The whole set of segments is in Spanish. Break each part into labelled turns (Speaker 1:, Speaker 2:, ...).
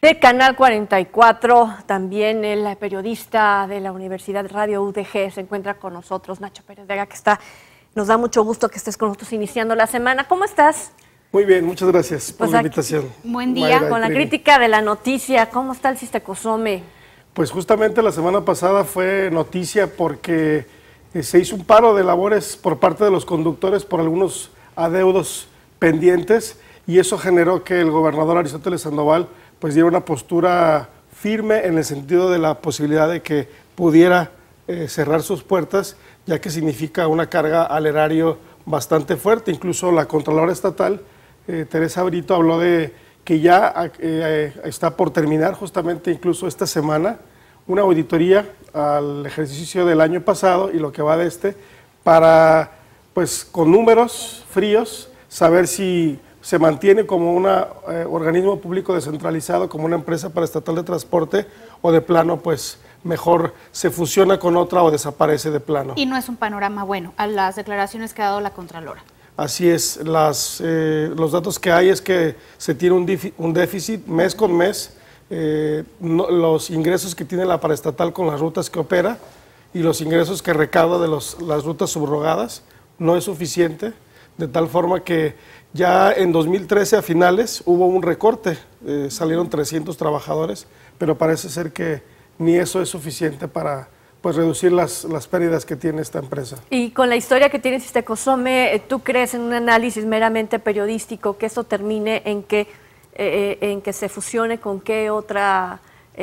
Speaker 1: De Canal 44, también el periodista de la Universidad Radio UDG se encuentra con nosotros, Nacho Pérez Vega, que nos da mucho gusto que estés con nosotros iniciando la semana. ¿Cómo estás?
Speaker 2: Muy bien, muchas gracias por la invitación.
Speaker 1: Buen día. Mayra, con la crítica de la noticia, ¿cómo está el Cistecozome?
Speaker 2: Pues justamente la semana pasada fue noticia porque se hizo un paro de labores por parte de los conductores por algunos adeudos pendientes y eso generó que el gobernador Aristóteles Sandoval pues diera una postura firme en el sentido de la posibilidad de que pudiera cerrar sus puertas, ya que significa una carga al erario bastante fuerte. Incluso la Contralora Estatal, Teresa Brito, habló de que ya está por terminar justamente incluso esta semana una auditoría al ejercicio del año pasado y lo que va de para, pues con números fríos, saber si se mantiene como un organismo público descentralizado, como una empresa paraestatal de transporte, o de plano, pues mejor se fusiona con otra o desaparece de plano.
Speaker 3: Y no es un panorama bueno a las declaraciones que ha dado la Contralora.
Speaker 2: Así es, los datos que hay es que se tiene un déficit mes con mes, los ingresos que tiene la paraestatal con las rutas que opera y los ingresos que recauda de las rutas subrogadas no es suficiente, de tal forma que ya en 2013 a finales hubo un recorte, salieron 300 trabajadores, pero parece ser que ni eso es suficiente para pues reducir las pérdidas que tiene esta empresa.
Speaker 1: Y con la historia que tiene Cistecozome, ¿tú crees en un análisis meramente periodístico que esto termine en que se fusione con qué otra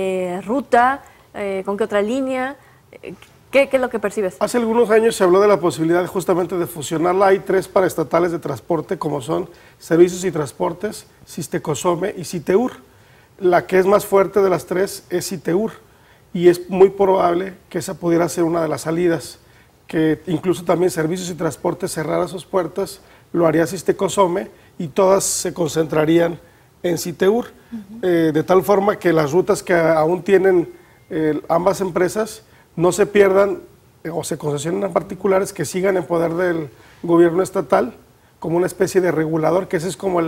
Speaker 1: ruta, con qué otra línea? ¿Qué es lo que percibes?
Speaker 2: Hace algunos años se habló de la posibilidad justamente de fusionarla. Hay 3 paraestatales de transporte, como son Servicios y Transportes, Cistecozome y Citeur. La que es más fuerte de las 3 es Citeur, y es muy probable que esa pudiera ser una de las salidas, que incluso también Servicios y Transportes cerrara sus puertas, lo haría Cistecozome, y todas se concentrarían en Citeur, de tal forma que las rutas que aún tienen ambas empresas no se pierdan o se concesionen a particulares, que sigan en poder del gobierno estatal como una especie de regulador, que ese es como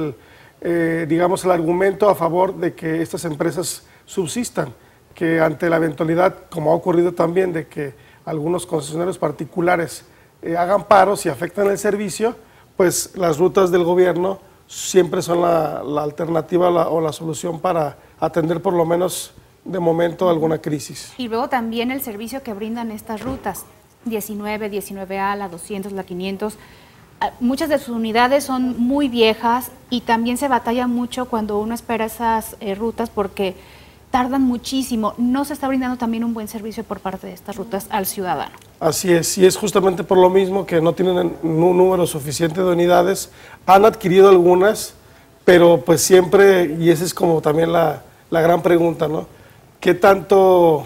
Speaker 2: digamos, el argumento a favor de que estas empresas subsistan, que ante la eventualidad, como ha ocurrido también, de que algunos concesionarios particulares hagan paros y afectan el servicio, pues las rutas del gobierno siempre son la alternativa o la solución para atender por lo menos de momento alguna crisis.
Speaker 3: Y luego también el servicio que brindan estas rutas, 19, 19A, la 200, la 500, muchas de sus unidades son muy viejas y también se batalla mucho cuando uno espera esas rutas porque tardan muchísimo. No se está brindando también un buen servicio por parte de estas rutas al ciudadano. Así
Speaker 2: es, y es justamente por lo mismo que no tienen un número suficiente de unidades. Han adquirido algunas, pero pues siempre, y esa es como también la gran pregunta, ¿no? ¿Qué tanto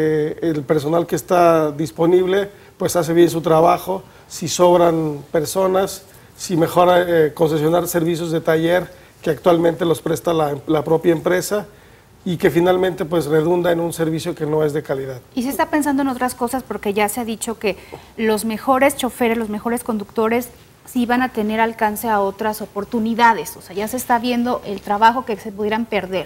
Speaker 2: el personal que está disponible pues hace bien su trabajo? Si sobran personas, si mejora concesionar servicios de taller que actualmente los presta la propia empresa y que finalmente pues redunda en un servicio que no es de calidad.
Speaker 3: Y se está pensando en otras cosas porque ya se ha dicho que los mejores choferes, los mejores conductores sí van a tener alcance a otras oportunidades, o sea, ya se está viendo el trabajo que se pudieran perder.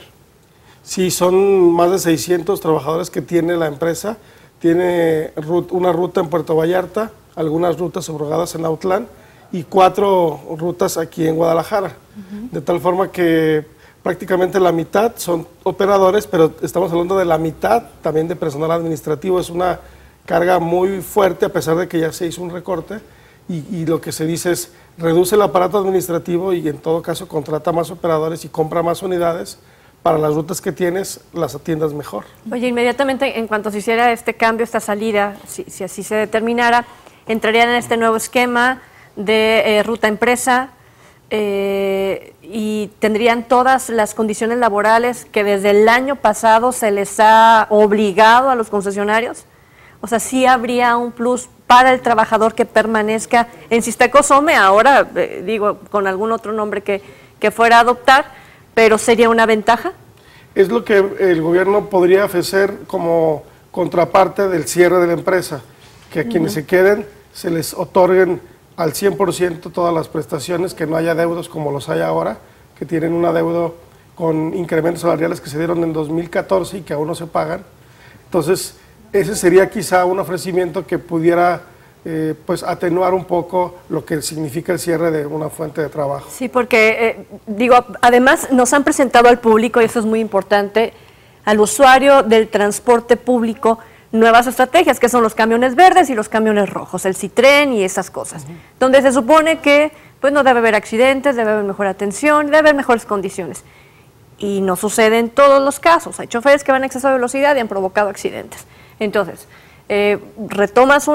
Speaker 2: Sí, son más de 600 trabajadores que tiene la empresa. Tiene una ruta en Puerto Vallarta, algunas rutas subrogadas en Autlán y 4 rutas aquí en Guadalajara. De tal forma que prácticamente la mitad son operadores, pero estamos hablando de la mitad también de personal administrativo. Es una carga muy fuerte a pesar de que ya se hizo un recorte y lo que se dice es reduce el aparato administrativo y en todo caso contrata más operadores y compra más unidades para las rutas que tienes, las atiendas mejor.
Speaker 1: Oye, inmediatamente en cuanto se hiciera este cambio, esta salida, si así se determinara, entrarían en este nuevo esquema de ruta empresa y tendrían todas las condiciones laborales que desde el año pasado se les ha obligado a los concesionarios. O sea, sí habría un plus para el trabajador que permanezca en Cistecozome, ahora digo con algún otro nombre que fuera a adoptar, pero ¿sería una ventaja?
Speaker 2: Es lo que el gobierno podría ofrecer como contraparte del cierre de la empresa, que a quienes se queden se les otorguen al 100% todas las prestaciones, que no haya adeudos como los hay ahora, que tienen un adeudo con incrementos salariales que se dieron en 2014 y que aún no se pagan. Entonces, ese sería quizá un ofrecimiento que pudiera pues atenuar un poco lo que significa el cierre de una fuente de trabajo.
Speaker 1: Sí, porque digo, además nos han presentado al público, y eso es muy importante, al usuario del transporte público, nuevas estrategias, que son los camiones verdes y los camiones rojos, el Citren y esas cosas, donde se supone que pues no debe haber accidentes, debe haber mejor atención, debe haber mejores condiciones. Y no sucede en todos los casos. Hay choferes que van a exceso de velocidad y han provocado accidentes. Entonces, retomas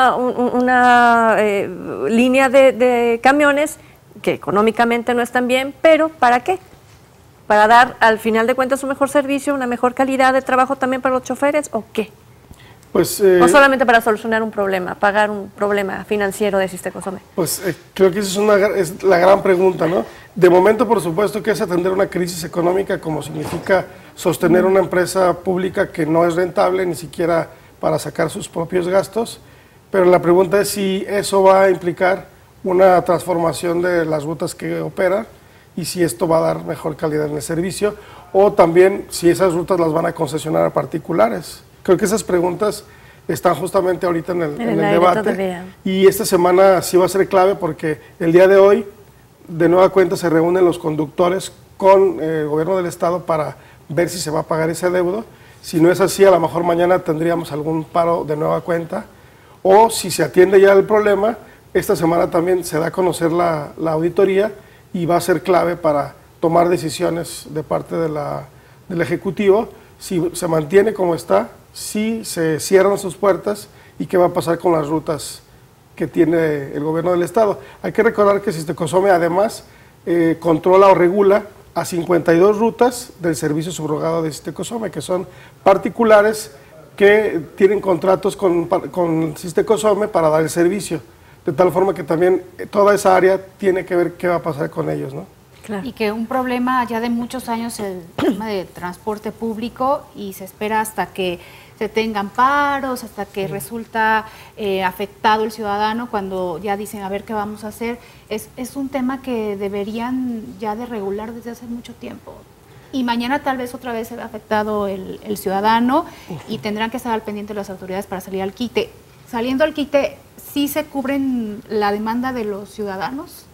Speaker 1: una línea de camiones que económicamente no están bien, pero ¿para qué? ¿Para dar al final de cuentas un mejor servicio, una mejor calidad de trabajo también para los choferes o qué?
Speaker 2: Pues,
Speaker 1: o solamente para solucionar un problema, pagar un problema financiero de Sistecosome.
Speaker 2: Pues creo que esa es la gran pregunta, ¿no? De momento, por supuesto, que es atender una crisis económica, como significa sostener una empresa pública que no es rentable, ni siquiera para sacar sus propios gastos, pero la pregunta es si eso va a implicar una transformación de las rutas que opera y si esto va a dar mejor calidad en el servicio, o también si esas rutas las van a concesionar a particulares. Creo que esas preguntas están justamente ahorita en el debate, y esta semana sí va a ser clave porque el día de hoy, de nueva cuenta, se reúnen los conductores con el gobierno del estado para ver si se va a pagar ese adeudo. Si no es así, a lo mejor mañana tendríamos algún paro de nueva cuenta, o si se atiende ya el problema, esta semana también se da a conocer la auditoría y va a ser clave para tomar decisiones de parte del Ejecutivo, si se mantiene como está, si se cierran sus puertas y qué va a pasar con las rutas que tiene el gobierno del estado. Hay que recordar que Sistecosome además controla o regula a 52 rutas del servicio subrogado de Sistecosome, que son particulares que tienen contratos con Sistecosome para dar el servicio, de tal forma que también toda esa área tiene que ver qué va a pasar con ellos, ¿no?
Speaker 3: Claro. Y que un problema ya de muchos años el tema de transporte público, y se espera hasta que se tengan paros, hasta que resulta afectado el ciudadano, cuando ya dicen a ver qué vamos a hacer. Es un tema que deberían ya de regular desde hace mucho tiempo. Y mañana tal vez otra vez se ve afectado el ciudadano y tendrán que estar al pendiente las autoridades para salir al quite. Saliendo al quite, ¿sí se cubren la demanda de los ciudadanos?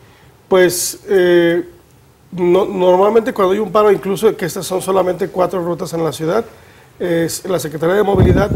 Speaker 2: Pues normalmente cuando hay un paro, incluso que estas son solamente 4 rutas en la ciudad, la Secretaría de Movilidad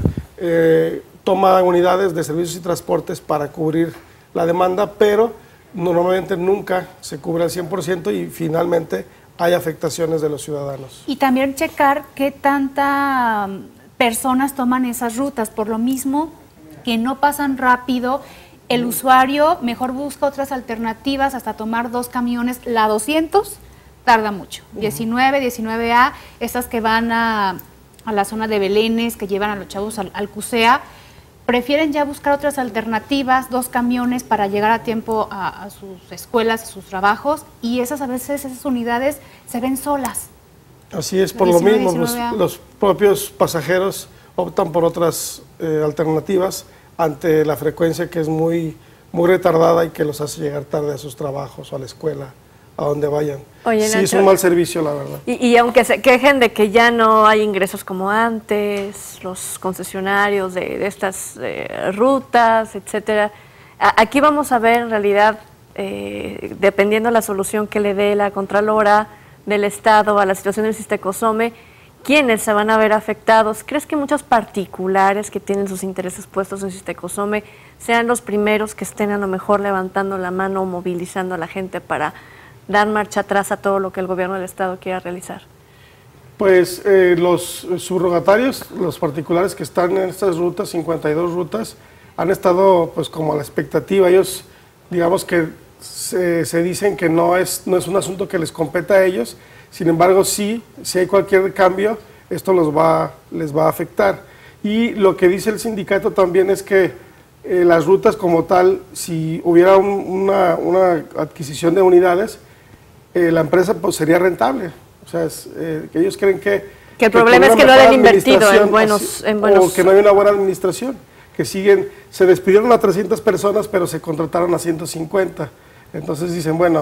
Speaker 2: toma unidades de servicios y transportes para cubrir la demanda, pero normalmente nunca se cubre al 100% y finalmente hay afectaciones de los ciudadanos.
Speaker 3: Y también checar qué tantas personas toman esas rutas, por lo mismo que no pasan rápido. El usuario mejor busca otras alternativas, hasta tomar 2 camiones. La 200 tarda mucho, 19, 19A, estas que van a la zona de Belénes, que llevan a los chavos al CUSEA, prefieren ya buscar otras alternativas, 2 camiones para llegar a tiempo a sus escuelas, a sus trabajos, y esas a veces, esas unidades se ven solas.
Speaker 2: Así es, por 19, lo mismo, los propios pasajeros optan por otras alternativas ante la frecuencia que es muy retardada y que los hace llegar tarde a sus trabajos o a la escuela, a donde vayan.
Speaker 1: Oye,
Speaker 2: sí,
Speaker 1: Nacho,
Speaker 2: es un mal servicio, la verdad.
Speaker 1: Y aunque se quejen de que ya no hay ingresos como antes, los concesionarios de estas rutas, etcétera, aquí vamos a ver en realidad, dependiendo de la solución que le dé la Contralora del Estado a la situación del Sistecosome, ¿quiénes se van a ver afectados? ¿Crees que muchos particulares que tienen sus intereses puestos en Sistecosome sean los primeros que estén a lo mejor levantando la mano o movilizando a la gente para dar marcha atrás a todo lo que el gobierno del Estado quiera realizar?
Speaker 2: Pues los subrogatarios, los particulares que están en estas rutas, 52 rutas, han estado pues como a la expectativa. Ellos, digamos que se dicen que no es un asunto que les compete a ellos. Sin embargo, si hay cualquier cambio, esto les va a afectar. Y lo que dice el sindicato también es que las rutas como tal, si hubiera una adquisición de unidades, la empresa pues sería rentable. O sea, que ellos creen que
Speaker 1: el problema es que no han invertido en buenos...
Speaker 2: O que no hay una buena administración, que se despidieron a 300 personas, pero se contrataron a 150. Entonces dicen, bueno,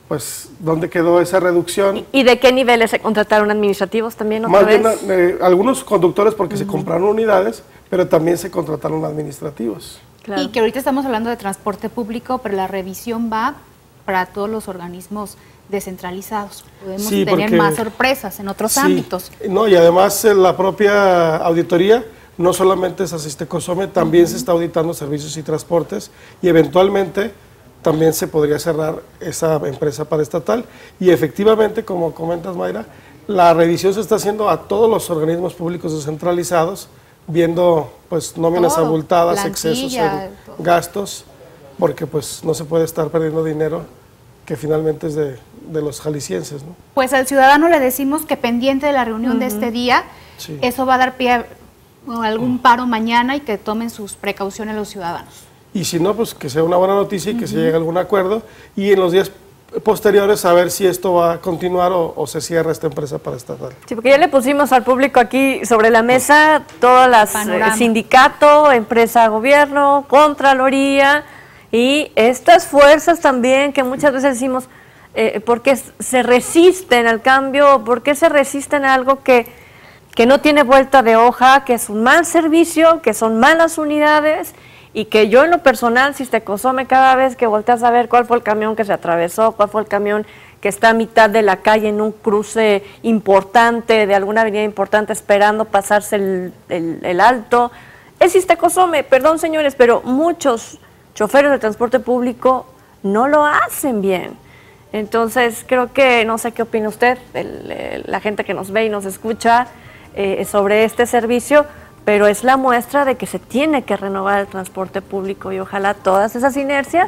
Speaker 2: pues, ¿dónde quedó esa reducción?
Speaker 1: ¿Y de qué niveles se contrataron administrativos también otra
Speaker 2: Más bien,
Speaker 1: vez?
Speaker 2: algunos conductores porque se compraron unidades, pero también se contrataron administrativos.
Speaker 1: Claro.
Speaker 3: Y que ahorita estamos hablando de transporte público, pero la revisión va para todos los organismos descentralizados. Podemos
Speaker 2: Sí,
Speaker 3: tener
Speaker 2: porque-
Speaker 3: más sorpresas en otros
Speaker 2: Sí,
Speaker 3: ámbitos.
Speaker 2: no, y además la propia auditoría no solamente es Asistecosome, también se está auditando servicios y transportes y eventualmente también se podría cerrar esa empresa paraestatal. Y efectivamente, como comentas, Mayra, la revisión se está haciendo a todos los organismos públicos descentralizados, viendo pues nóminas
Speaker 3: Todo,
Speaker 2: abultadas,
Speaker 3: plantilla,
Speaker 2: excesos en
Speaker 3: todo.
Speaker 2: gastos, porque pues no se puede estar perdiendo dinero que finalmente es de los jaliscienses, ¿no?
Speaker 3: Pues al ciudadano le decimos que pendiente de la reunión de este día,
Speaker 2: Sí.
Speaker 3: eso va a dar pie a algún paro mañana y que tomen sus precauciones los ciudadanos.
Speaker 2: Y si no, pues que sea una buena noticia y que se llegue a algún acuerdo. Y en los días posteriores saber si esto va a continuar o se cierra esta empresa paraestatal.
Speaker 1: Sí, porque ya le pusimos al público aquí sobre la mesa todas las
Speaker 3: Panorama.
Speaker 1: sindicato, empresa, gobierno, contraloría y estas fuerzas también que muchas veces decimos porque se resisten al cambio, porque se resisten a algo que no tiene vuelta de hoja, que es un mal servicio, que son malas unidades y que yo en lo personal, Asistecosome, cada vez que volteas a ver cuál fue el camión que se atravesó, cuál fue el camión que está a mitad de la calle en un cruce importante, de alguna avenida importante, esperando pasarse el alto, es Asistecosome, perdón señores, pero muchos choferes de transporte público no lo hacen bien. Entonces, creo que, no sé qué opina usted, la gente que nos ve y nos escucha sobre este servicio, pero es la muestra de que se tiene que renovar el transporte público y ojalá todas esas inercias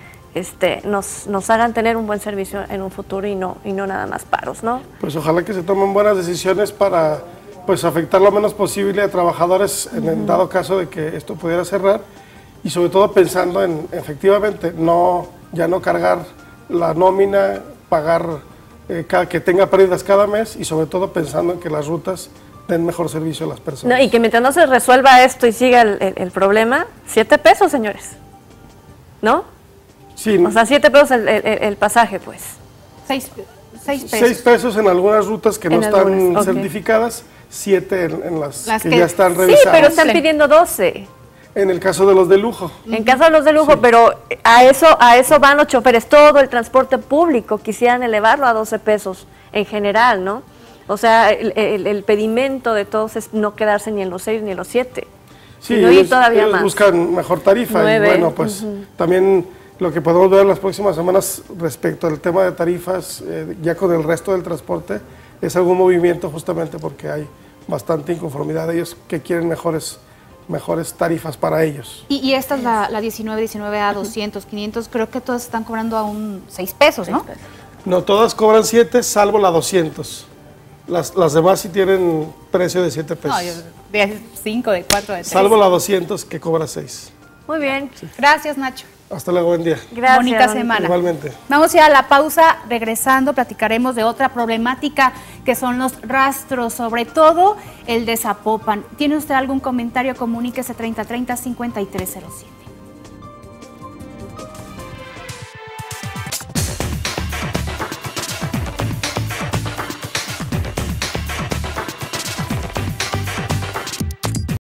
Speaker 1: nos hagan tener un buen servicio en un futuro y no nada más paros, ¿no?
Speaker 2: Pues ojalá que se tomen buenas decisiones para pues afectar lo menos posible a trabajadores en el dado caso de que esto pudiera cerrar y sobre todo pensando en efectivamente ya no cargar la nómina, pagar que tenga pérdidas cada mes y sobre todo pensando en que las rutas den mejor servicio a las personas.
Speaker 1: No, y que mientras no se resuelva esto y siga el problema, 7 pesos, señores, ¿no?
Speaker 2: Sí,
Speaker 1: O sea, 7 pesos el pasaje, pues.
Speaker 3: 6 pesos.
Speaker 2: 6 pesos en algunas rutas que no
Speaker 1: En
Speaker 2: están
Speaker 1: algunas, ok.
Speaker 2: certificadas, 7 en las
Speaker 3: Las
Speaker 2: que
Speaker 3: que-
Speaker 2: ya están
Speaker 1: Sí,
Speaker 2: revisadas.
Speaker 1: pero están pidiendo 12.
Speaker 2: En el caso de los de lujo.
Speaker 1: En caso de los de lujo, pero a eso van los choferes. Todo el transporte público quisieran elevarlo a 12 pesos en general, ¿no? O sea, el pedimento de todos es no quedarse ni en los 6 ni en los 7.
Speaker 2: Sí,
Speaker 1: sino ir
Speaker 2: ellos,
Speaker 1: todavía
Speaker 2: ellos
Speaker 1: más.
Speaker 2: buscan mejor tarifa
Speaker 1: 9,
Speaker 2: y bueno, pues también lo que podemos ver en las próximas semanas respecto al tema de tarifas, ya con el resto del transporte, es algún movimiento justamente porque hay bastante inconformidad de ellos que quieren mejores tarifas para ellos.
Speaker 3: Y esta es la 19A, 200, 500, creo que todas están cobrando aún 6 pesos, ¿no?
Speaker 2: No, todas cobran 7, salvo la 200. Las demás sí tienen precio de 7 pesos.
Speaker 3: No, de 5, de 4, de 3.
Speaker 2: Salvo la 200 que cobra 6.
Speaker 1: Muy bien.
Speaker 3: Gracias, Nacho.
Speaker 2: Hasta luego, buen día.
Speaker 1: Gracias.
Speaker 3: Bonita
Speaker 1: don-
Speaker 3: semana.
Speaker 2: Igualmente.
Speaker 3: Vamos a ir a la pausa. Regresando, platicaremos de otra problemática que son los rastros, sobre todo el de Zapopan. ¿Tiene usted algún comentario? Comuníquese 3030-5307.